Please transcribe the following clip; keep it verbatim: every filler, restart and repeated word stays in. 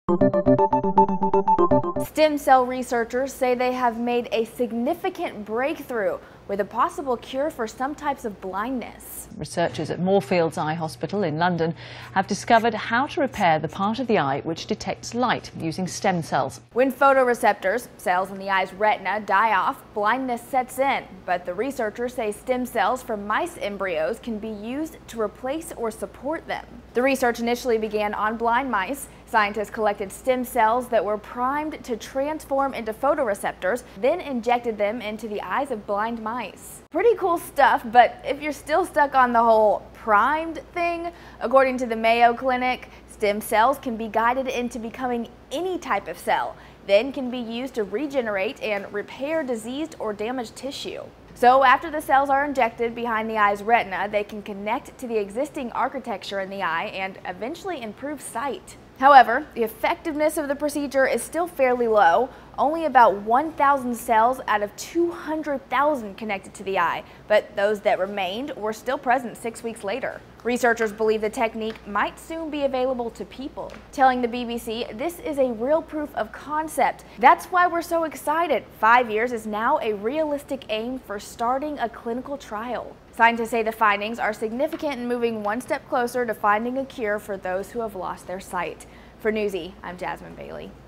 Stem cell researchers say they have made a significant breakthrough with a possible cure for some types of blindness. Researchers at Moorfields Eye Hospital in London have discovered how to repair the part of the eye which detects light using stem cells. When photoreceptors, cells in the eye's retina, die off, blindness sets in. But the researchers say stem cells from mice embryos can be used to replace or support them. The research initially began on blind mice. Scientists collected stem cells that were primed to transform into photoreceptors, then injected them into the eyes of blind mice. Pretty cool stuff, but if you're still stuck on the whole primed thing, according to the Mayo Clinic, stem cells can be guided into becoming any type of cell, then can be used to regenerate and repair diseased or damaged tissue. So after the cells are injected behind the eye's retina, they can connect to the existing architecture in the eye and eventually improve sight. However, the effectiveness of the procedure is still fairly low. Only about one thousand cells out of two hundred thousand connected to the eye, but those that remained were still present six weeks later. Researchers believe the technique might soon be available to people. Telling the B B C, this is a real proof of concept. That's why we're so excited. Five years is now a realistic aim for starting a clinical trial. Scientists say the findings are significant in moving one step closer to finding a cure for those who have lost their sight. For Newsy, I'm Jasmine Bailey.